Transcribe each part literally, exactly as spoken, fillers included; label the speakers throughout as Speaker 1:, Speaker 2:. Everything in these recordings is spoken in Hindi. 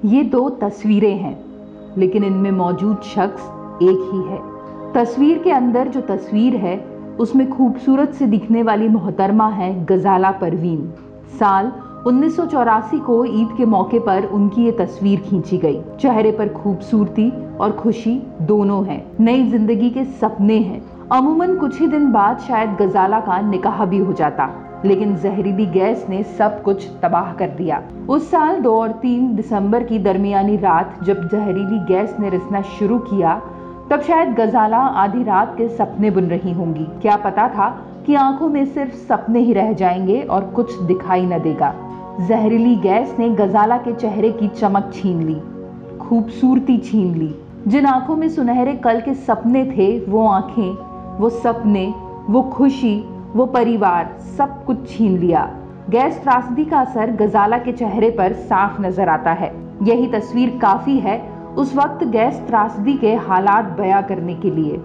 Speaker 1: ये दो तस्वीरें हैं, लेकिन इनमें मौजूद शख्स एक ही है। तस्वीर के अंदर जो तस्वीर है उसमें खूबसूरत से दिखने वाली मोहतरमा है गजाला परवीन। साल उन्नीस सौ चौरासी को ईद के मौके पर उनकी ये तस्वीर खींची गई। चेहरे पर खूबसूरती और खुशी दोनों हैं, नई जिंदगी के सपने हैं। अमूमन कुछ ही दिन बाद शायद गजाला का निकाह भी हो जाता, लेकिन जहरीली गैस ने सब कुछ तबाह कर दिया। उस साल दो और तीन दिसंबर की दरमियानी रात जब जहरीली गैस ने रिसना शुरू किया, तब शायद गजाला आधी रात के सपने बुन रही होंगी। क्या पता था कि आंखों में सिर्फ सपने ही रह जाएंगे और कुछ दिखाई न देगा। जहरीली गैस ने गजाला के चेहरे की चमक छीन ली, खूबसूरती छीन ली। जिन आंखों में सुनहरे कल के सपने थे, वो आंखें, वो सपने, वो खुशी, वो परिवार, सब कुछ छीन लिया। गैस त्रासदी का असर गजाला के चेहरे पर साफ नजर आता है। यही तस्वीर काफी है उस वक्त गैस त्रासदी के हालात बयां करने के लिए।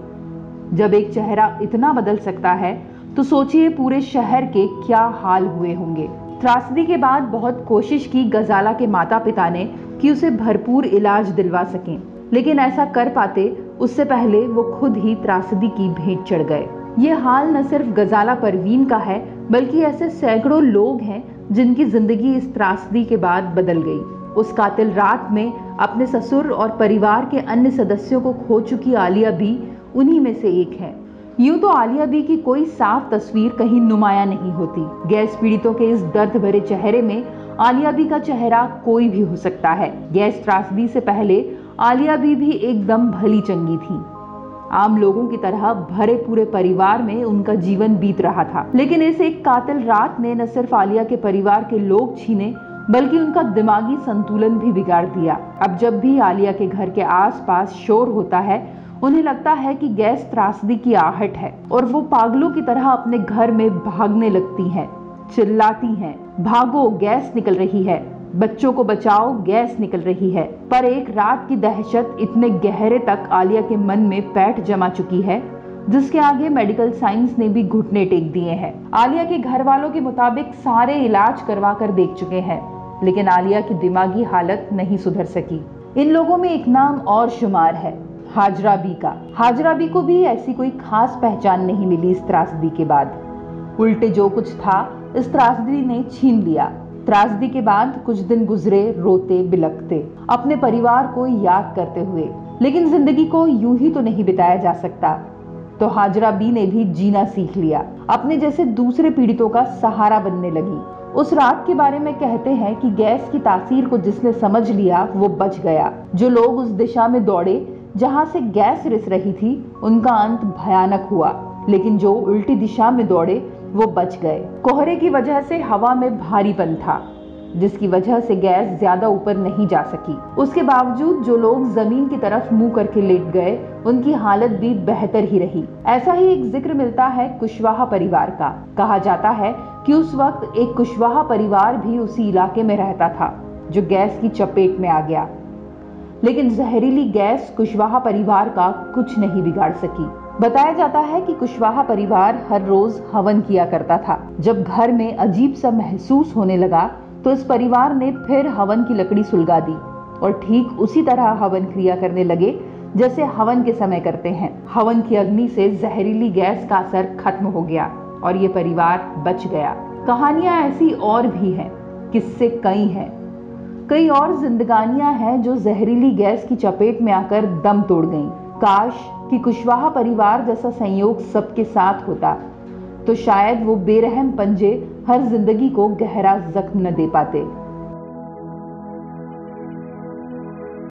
Speaker 1: जब एक चेहरा इतना बदल सकता है तो सोचिए पूरे शहर के क्या हाल हुए होंगे। त्रासदी के बाद बहुत कोशिश की गजाला के माता पिता ने कि उसे भरपूर इलाज दिलवा सकें, लेकिन ऐसा कर पाते उससे पहले वो खुद ही त्रासदी की भेंट चढ़ गए। ये हाल न सिर्फ गजाला परवीन का है, बल्कि ऐसे सैकड़ों लोग हैं जिनकी जिंदगी इस त्रासदी के बाद बदल गई। उस कातिल रात में अपने ससुर और परिवार के अन्य सदस्यों को खो चुकी आलिया भी उन्हीं में से एक है। यूं तो आलिया बी की कोई साफ तस्वीर कहीं नुमाया नहीं होती। गैस पीड़ितों के इस दर्द भरे चेहरे में आलिया बी का चेहरा कोई भी हो सकता है। गैस त्रासदी से पहले आलिया बी भी एकदम भली चंगी थी। आम लोगों की तरह भरे पूरे परिवार में उनका जीवन बीत रहा था, लेकिन इस एक कातिल रात ने न सिर्फ आलिया के परिवार के लोग छीने, बल्कि उनका दिमागी संतुलन भी बिगाड़ दिया। अब जब भी आलिया के घर के आसपास शोर होता है, उन्हें लगता है कि गैस त्रासदी की आहट है और वो पागलों की तरह अपने घर में भागने लगती हैं, चिल्लाती हैं, भागो गैस निकल रही है, बच्चों को बचाओ गैस निकल रही है। पर एक रात की दहशत इतने गहरे तक आलिया के मन में पैठ जमा चुकी है, जिसके आगे मेडिकल साइंस ने भी घुटने टेक दिए हैं। आलिया के घर वालों के मुताबिक सारे इलाज करवा कर देख चुके हैं, लेकिन आलिया की दिमागी हालत नहीं सुधर सकी। इन लोगों में एक नाम और शुमार है, हाजरा बी का। हाजरा बी को भी ऐसी कोई खास पहचान नहीं मिली इस त्रासदी के बाद। उल्टे जो कुछ था इस त्रासदी ने छीन लिया। त्रासदी के बाद कुछ दिन गुजरे रोते बिलखते, अपने परिवार को याद करते हुए, लेकिन जिंदगी को यूं ही तो नहीं बिताया जा सकता। तो हाजरा बी ने भी जीना सीख लिया, अपने जैसे दूसरे पीड़ितों का सहारा बनने लगी। उस रात के बारे में कहते हैं कि गैस की तासीर को जिसने समझ लिया वो बच गया। जो लोग उस दिशा में दौड़े जहां से गैस रिस रही थी, उनका अंत भयानक हुआ, लेकिन जो उल्टी दिशा में दौड़े वो बच गए। कोहरे की वजह से हवा में भारीपन था, जिसकी वजह से गैस ज्यादा ऊपर नहीं जा सकी। उसके बावजूद जो लोग जमीन की तरफ मुंह करके लेट गए, उनकी हालत भी बेहतर ही रही। ऐसा ही एक जिक्र मिलता है कुशवाहा परिवार का। कहा जाता है कि उस वक्त एक कुशवाहा परिवार भी उसी इलाके में रहता था जो गैस की चपेट में आ गया, लेकिन जहरीली गैस कुशवाहा परिवार का कुछ नहीं बिगाड़ सकी। बताया जाता है कि कुशवाहा परिवार हर रोज हवन किया करता था। जब घर में अजीब सा महसूस होने लगा तो इस परिवार ने फिर हवन की लकड़ी सुलगा दी और ठीक उसी तरह हवन क्रिया करने लगे जैसे हवन के समय करते हैं। हवन की अग्नि से जहरीली गैस का असर खत्म हो गया और ये परिवार बच गया। कहानियां ऐसी और भी हैं, किस्से कई हैं, कई और जिंदगानियां हैं जो जहरीली गैस की चपेट में आकर दम तोड़ गईं। काश कि कुशवाहा परिवार जैसा संयोग सबके साथ होता, तो शायद वो बेरहम पंजे हर जिंदगी को गहरा जख्म न दे पाते।